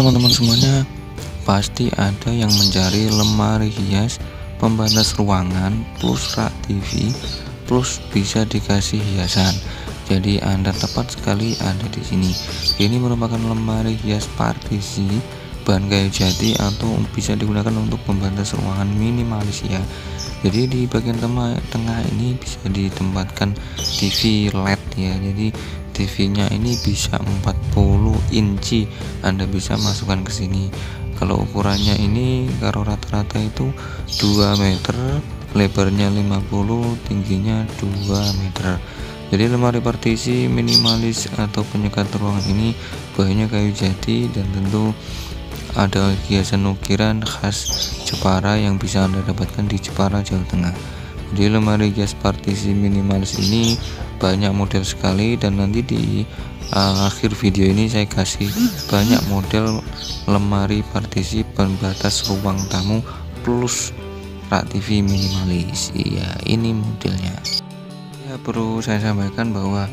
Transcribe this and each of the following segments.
teman-teman semuanya, pasti ada yang mencari lemari hias pembatas ruangan plus rak TV plus bisa dikasih hiasan. Jadi Anda tepat sekali ada di sini. Ini merupakan lemari hias partisi bahan kayu jati atau bisa digunakan untuk pembatas ruangan minimalis ya. Jadi di bagian tengah ini bisa ditempatkan TV LED ya. Jadi TV-nya ini bisa 40 inci, Anda bisa masukkan ke sini. Kalau ukurannya ini kalau rata-rata itu 2 meter, lebarnya 50, tingginya 2 meter. Jadi lemari partisi minimalis atau penyekat ruangan ini bahannya kayu jati dan tentu ada hiasan ukiran khas Jepara yang bisa Anda dapatkan di Jepara, Jawa Tengah. Di lemari hias partisi minimalis ini banyak model sekali, dan nanti di akhir video ini saya kasih banyak model lemari partisi pembatas ruang tamu plus rak TV minimalis. Iya, ini modelnya. Ya, perlu saya sampaikan bahwa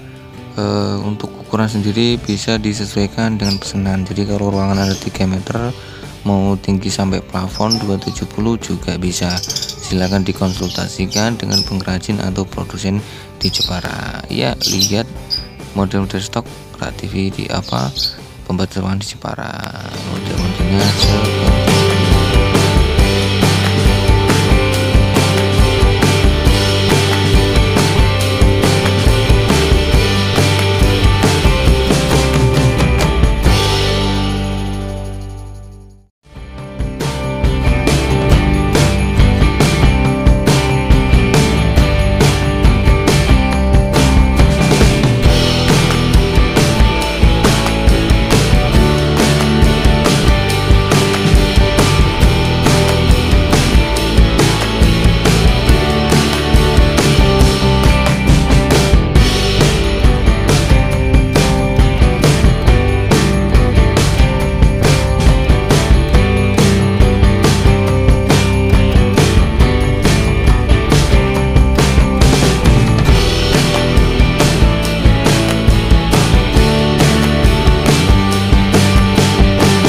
untuk ukuran sendiri bisa disesuaikan dengan pesanan. Jadi kalau ruangan ada 3 meter, mau tinggi sampai plafon 270 juga bisa. Silahkan dikonsultasikan dengan pengrajin atau produsen di Jepara. Ya, lihat model-model stok rak TV di pembatas ruangan di Jepara. Model-modelnya seperti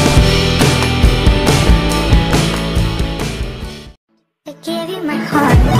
I gave you my heart.